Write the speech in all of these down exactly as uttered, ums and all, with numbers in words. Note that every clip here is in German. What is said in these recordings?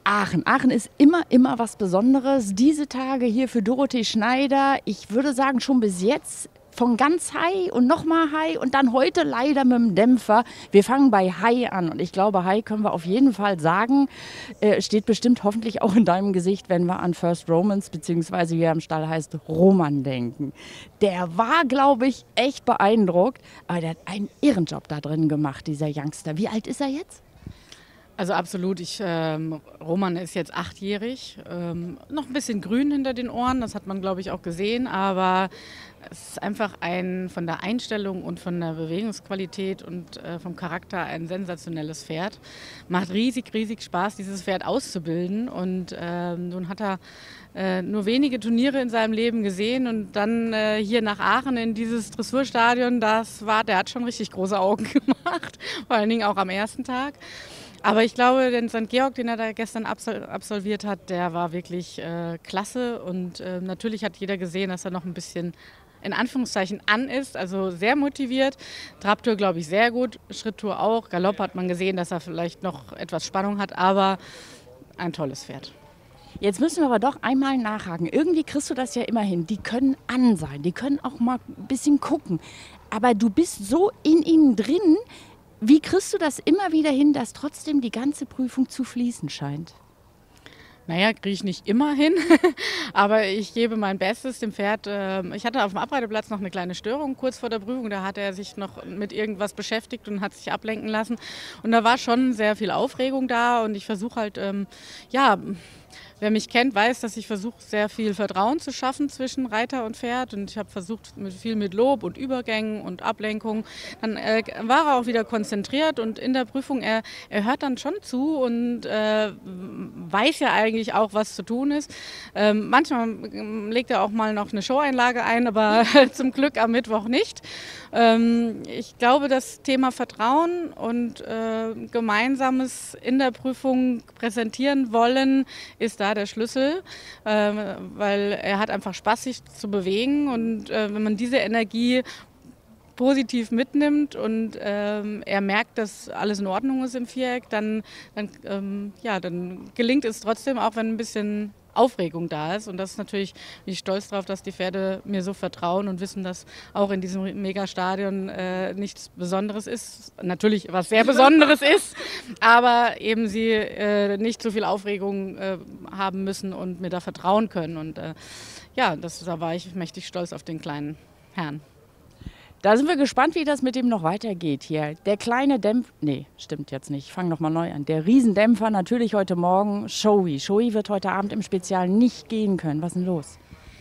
Aachen. Aachen ist immer, immer was Besonderes. Diese Tage hier für Dorothee Schneider, ich würde sagen schon bis jetzt von ganz High und nochmal High und dann heute leider mit dem Dämpfer. Wir fangen bei High an und ich glaube, High können wir auf jeden Fall sagen, äh, steht bestimmt hoffentlich auch in deinem Gesicht, wenn wir an First Romans beziehungsweise wie er im Stall heißt, Roman denken. Der war, glaube ich, echt beeindruckt, aber der hat einen Ehrenjob da drin gemacht, dieser Youngster. Wie alt ist er jetzt? Also absolut, ich, ähm, Roman ist jetzt achtjährig, ähm, noch ein bisschen grün hinter den Ohren, das hat man glaube ich auch gesehen, aber es ist einfach ein von der Einstellung und von der Bewegungsqualität und äh, vom Charakter ein sensationelles Pferd. Macht riesig, riesig Spaß, dieses Pferd auszubilden und ähm, nun hat er äh, nur wenige Turniere in seinem Leben gesehen und dann äh, hier nach Aachen in dieses Dressurstadion, das war, der hat schon richtig große Augen gemacht, vor allen Dingen auch am ersten Tag. Aber ich glaube, den Sankt Georg, den er da gestern absolviert hat, der war wirklich äh, klasse. Und äh, natürlich hat jeder gesehen, dass er noch ein bisschen in Anführungszeichen an ist, also sehr motiviert. Trabtour, glaube ich, sehr gut, Schritttour auch. Galopp hat man gesehen, dass er vielleicht noch etwas Spannung hat, aber ein tolles Pferd. Jetzt müssen wir aber doch einmal nachhaken. Irgendwie kriegst du das ja immer hin. Die können an sein, die können auch mal ein bisschen gucken. Aber du bist so in ihnen drin. Wie kriegst du das immer wieder hin, dass trotzdem die ganze Prüfung zu fließen scheint? Naja, kriege ich nicht immer hin, aber ich gebe mein Bestes dem Pferd. Ich hatte auf dem Abreiteplatz noch eine kleine Störung kurz vor der Prüfung. Da hat er sich noch mit irgendwas beschäftigt und hat sich ablenken lassen. Und da war schon sehr viel Aufregung da und ich versuche halt, ähm, ja... Wer mich kennt, weiß, dass ich versuche, sehr viel Vertrauen zu schaffen zwischen Reiter und Pferd. Und ich habe versucht, mit viel mit Lob und Übergängen und Ablenkung. Dann äh, war er auch wieder konzentriert und in der Prüfung, er, er hört dann schon zu und äh, weiß ja eigentlich auch, was zu tun ist. Ähm, manchmal legt er auch mal noch eine Showeinlage ein, aber zum Glück am Mittwoch nicht. Ähm, ich glaube, das Thema Vertrauen und äh, Gemeinsames in der Prüfung präsentieren wollen, ist da der Schlüssel, äh, weil er hat einfach Spaß, sich zu bewegen und äh, wenn man diese Energie positiv mitnimmt und ähm, er merkt, dass alles in Ordnung ist im Viereck, dann, dann, ähm, ja, dann gelingt es trotzdem, auch wenn ein bisschen Aufregung da ist. Und das ist natürlich, bin ich stolz darauf, dass die Pferde mir so vertrauen und wissen, dass auch in diesem Megastadion äh, nichts Besonderes ist. Natürlich was sehr Besonderes ist, aber eben sie äh, nicht so viel Aufregung äh, haben müssen und mir da vertrauen können. Und äh, ja, das, da war ich mächtig stolz auf den kleinen Herrn. Da sind wir gespannt, wie das mit dem noch weitergeht hier. Der kleine Dämpfer, nee, stimmt jetzt nicht, ich fange nochmal neu an. Der Riesendämpfer natürlich heute Morgen, Shoei. Shoei wird heute Abend im Spezial nicht gehen können. Was ist denn los?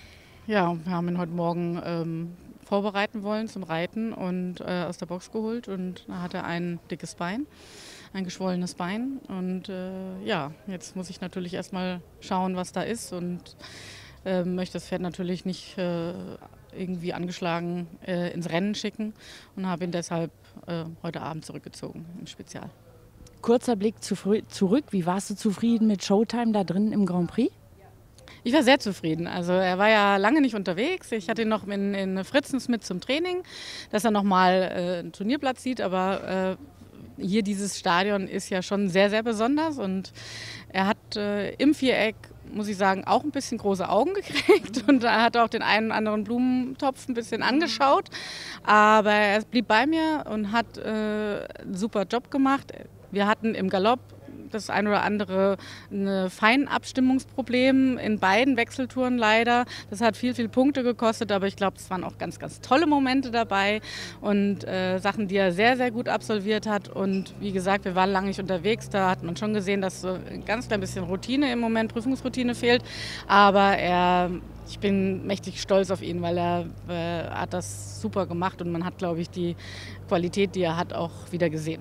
Ja, wir haben ihn heute Morgen ähm, vorbereiten wollen zum Reiten und äh, aus der Box geholt. Und da hat er ein dickes Bein, ein geschwollenes Bein. Und äh, ja, jetzt muss ich natürlich erstmal schauen, was da ist und äh, möchte das Pferd natürlich nicht äh, irgendwie angeschlagen äh, ins Rennen schicken und habe ihn deshalb äh, heute Abend zurückgezogen im Spezial. Kurzer Blick zu zurück. Wie warst du zufrieden mit Showtime da drin im Grand Prix? Ich war sehr zufrieden. Also er war ja lange nicht unterwegs. Ich hatte ihn noch in, in Fritzens mit zum Training, dass er nochmal äh, einen Turnierplatz sieht. Aber äh, hier dieses Stadion ist ja schon sehr, sehr besonders. Und er hat äh, im Viereck, muss ich sagen, auch ein bisschen große Augen gekriegt und er hat auch den einen oder anderen Blumentopf ein bisschen angeschaut. Aber er blieb bei mir und hat äh, einen super Job gemacht. Wir hatten im Galopp das ein oder andere ein Feinabstimmungsproblem in beiden Wechseltouren leider. Das hat viel, viel Punkte gekostet, aber ich glaube, es waren auch ganz, ganz tolle Momente dabei und äh, Sachen, die er sehr, sehr gut absolviert hat. Und wie gesagt, wir waren lange nicht unterwegs, da hat man schon gesehen, dass so ein ganz klein bisschen Routine im Moment, Prüfungsroutine fehlt. Aber er, ich bin mächtig stolz auf ihn, weil er äh, hat das super gemacht und man hat, glaube ich, die Qualität, die er hat, auch wieder gesehen.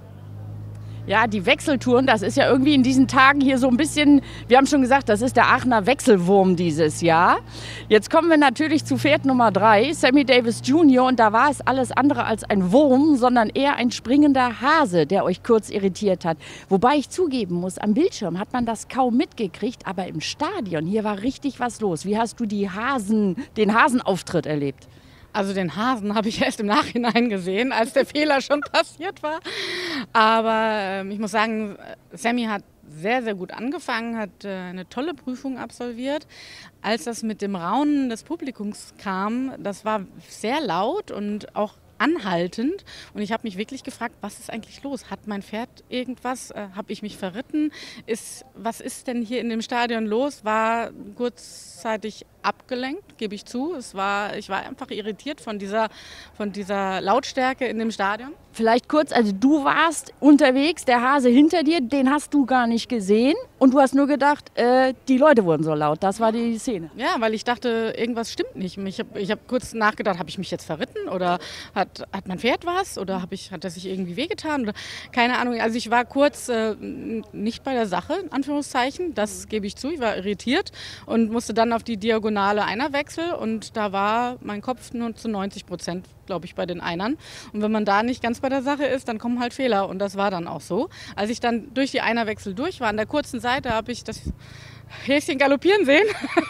Ja, die Wechseltouren, das ist ja irgendwie in diesen Tagen hier so ein bisschen, wir haben schon gesagt, das ist der Aachener Wechselwurm dieses Jahr. Jetzt kommen wir natürlich zu Pferd Nummer drei, Sammy Davis Junior Und da war es alles andere als ein Wurm, sondern eher ein springender Hase, der euch kurz irritiert hat. Wobei ich zugeben muss, am Bildschirm hat man das kaum mitgekriegt, aber im Stadion, hier war richtig was los. Wie hast du die Hasen, den Hasenauftritt erlebt? Also den Hasen habe ich erst im Nachhinein gesehen, als der Fehler schon passiert war. Aber äh, ich muss sagen, Sammy hat sehr, sehr gut angefangen, hat äh, eine tolle Prüfung absolviert. Als das mit dem Raunen des Publikums kam, das war sehr laut und auch anhaltend. Und ich habe mich wirklich gefragt, was ist eigentlich los? Hat mein Pferd irgendwas? Äh, habe ich mich verritten? Ist, was ist denn hier in dem Stadion los? War kurzzeitig abgelenkt, gebe ich zu. Es war, ich war einfach irritiert von dieser, von dieser Lautstärke in dem Stadion. Vielleicht kurz, also du warst unterwegs, der Hase hinter dir, den hast du gar nicht gesehen und du hast nur gedacht, äh, die Leute wurden so laut. Das war die Szene. Ja, weil ich dachte, irgendwas stimmt nicht. Ich habe ich hab kurz nachgedacht, habe ich mich jetzt verritten oder hat, hat mein Pferd was oder hab ich, hat er sich irgendwie wehgetan? Oder, keine Ahnung, also ich war kurz äh, nicht bei der Sache, in Anführungszeichen, das gebe ich zu. Ich war irritiert und musste dann auf die Diagonale Einerwechsel und da war mein Kopf nur zu neunzig Prozent, glaube ich, bei den Einern. Und wenn man da nicht ganz bei der Sache ist, dann kommen halt Fehler und das war dann auch so. Als ich dann durch die Einerwechsel durch war, an der kurzen Seite habe ich das Häschen galoppieren sehen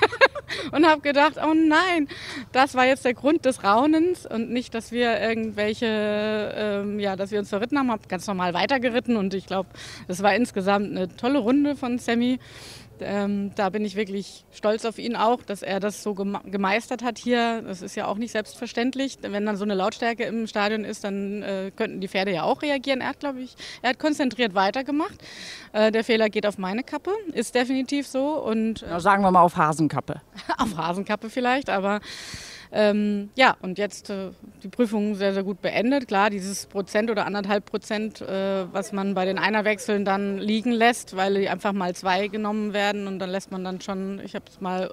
und habe gedacht, oh nein, das war jetzt der Grund des Raunens und nicht, dass wir irgendwelche, ähm, ja, dass wir uns verritten haben, habe ganz normal weitergeritten und ich glaube, es war insgesamt eine tolle Runde von Sammy. Ähm, da bin ich wirklich stolz auf ihn auch, dass er das so geme gemeistert hat hier. Das ist ja auch nicht selbstverständlich. Wenn dann so eine Lautstärke im Stadion ist, dann äh, könnten die Pferde ja auch reagieren. Er hat, glaube ich, er hat konzentriert weitergemacht. Äh, der Fehler geht auf meine Kappe, ist definitiv so. Und, äh, Na, sagen wir mal auf Hasenkappe. auf Hasenkappe vielleicht, aber Ähm, ja, und jetzt äh, die Prüfung sehr, sehr gut beendet. Klar, dieses Prozent oder anderthalb Prozent, äh, was man bei den Einerwechseln dann liegen lässt, weil die einfach mal zwei genommen werden und dann lässt man dann schon, ich habe es mal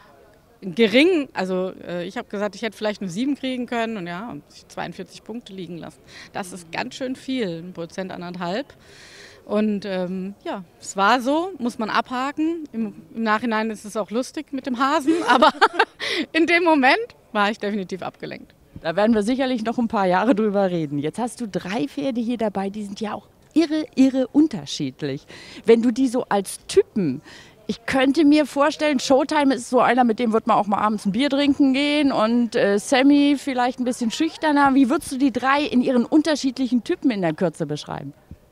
gering, also äh, ich habe gesagt, ich hätte vielleicht eine sieben kriegen können und ja, und zweiundvierzig Punkte liegen lassen. Das ist ganz schön viel, ein Prozent, anderthalb. Und ähm, ja, es war so, muss man abhaken. Im, Im Nachhinein ist es auch lustig mit dem Hasen, aber in dem Moment war ich definitiv abgelenkt. Da werden wir sicherlich noch ein paar Jahre drüber reden. Jetzt hast du drei Pferde hier dabei, die sind ja auch irre, irre unterschiedlich. Wenn du die so als Typen, ich könnte mir vorstellen, Showtime ist so einer, mit dem wird man auch mal abends ein Bier trinken gehen und äh, Sammy vielleicht ein bisschen schüchterner. Wie würdest du die drei in ihren unterschiedlichen Typen in der Kürze beschreiben?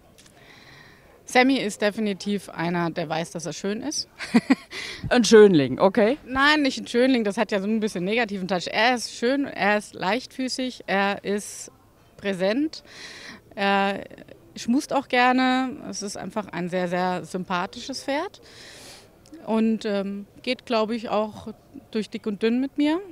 Sammy ist definitiv einer, der weiß, dass er schön ist. Ein Schönling, okay? Nein, nicht ein Schönling, das hat ja so ein bisschen negativen Touch. Er ist schön, er ist leichtfüßig, er ist präsent, er schmust auch gerne. Es ist einfach ein sehr, sehr sympathisches Pferd und ähm, geht, glaube ich, auch durch dick und dünn mit mir.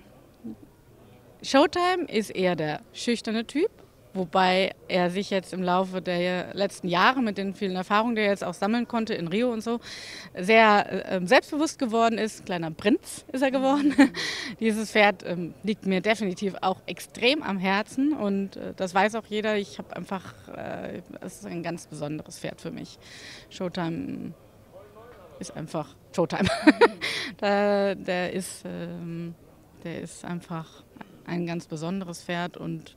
Showtime ist eher der schüchterne Typ. Wobei er sich jetzt im Laufe der letzten Jahre mit den vielen Erfahrungen, die er jetzt auch sammeln konnte in Rio und so, sehr äh, selbstbewusst geworden ist. Kleiner Prinz ist er geworden. Dieses Pferd ähm, liegt mir definitiv auch extrem am Herzen und äh, das weiß auch jeder. Ich habe einfach, äh, es ist ein ganz besonderes Pferd für mich. Showtime ist einfach Showtime. der, der, ist, ähm, der ist einfach ein ganz besonderes Pferd und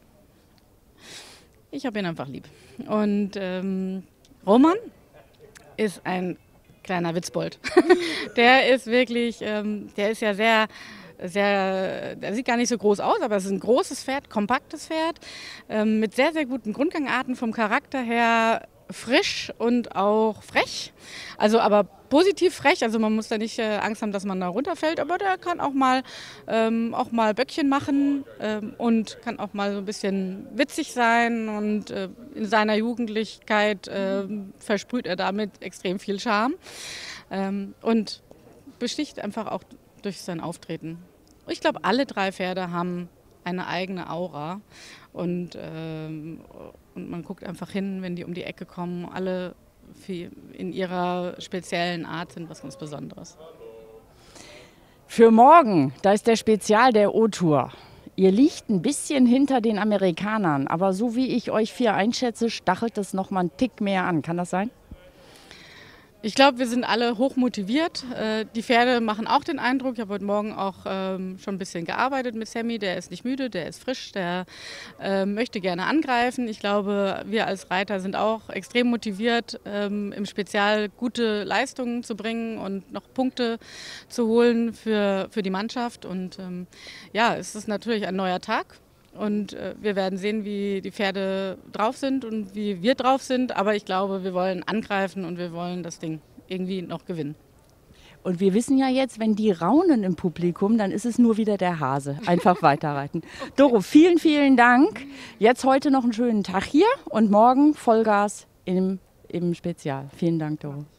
ich habe ihn einfach lieb. Und ähm, Roman ist ein kleiner Witzbold. Der ist wirklich, ähm, der ist ja sehr, sehr, der sieht gar nicht so groß aus, aber es ist ein großes Pferd, kompaktes Pferd, ähm, mit sehr, sehr guten Grundgangarten vom Charakter her, frisch und auch frech. Also aber positiv frech, also man muss da nicht äh, Angst haben, dass man da runterfällt, aber der kann auch mal, ähm, auch mal Böckchen machen ähm, und kann auch mal so ein bisschen witzig sein und äh, in seiner Jugendlichkeit äh, versprüht er damit extrem viel Charme ähm, und besticht einfach auch durch sein Auftreten. Ich glaube, alle drei Pferde haben eine eigene Aura und, ähm, und man guckt einfach hin, wenn die um die Ecke kommen, alle in ihrer speziellen Art sind was ganz Besonderes. Für morgen, da ist der Spezial der O-Tour. Ihr liegt ein bisschen hinter den Amerikanern, aber so wie ich euch vier einschätze, stachelt es noch mal einen Tick mehr an. Kann das sein? Ich glaube, wir sind alle hoch motiviert. Die Pferde machen auch den Eindruck. Ich habe heute Morgen auch schon ein bisschen gearbeitet mit Sammy. Der ist nicht müde, der ist frisch, der möchte gerne angreifen. Ich glaube, wir als Reiter sind auch extrem motiviert, im Spezial gute Leistungen zu bringen und noch Punkte zu holen für, für die Mannschaft. Und ja, es ist natürlich ein neuer Tag. Und äh, wir werden sehen, wie die Pferde drauf sind und wie wir drauf sind. Aber ich glaube, wir wollen angreifen und wir wollen das Ding irgendwie noch gewinnen. Und wir wissen ja jetzt, wenn die raunen im Publikum, dann ist es nur wieder der Hase. Einfach weiterreiten. Okay. Doro, vielen, vielen Dank. Jetzt heute noch einen schönen Tag hier und morgen Vollgas im, im Spezial. Vielen Dank, Doro.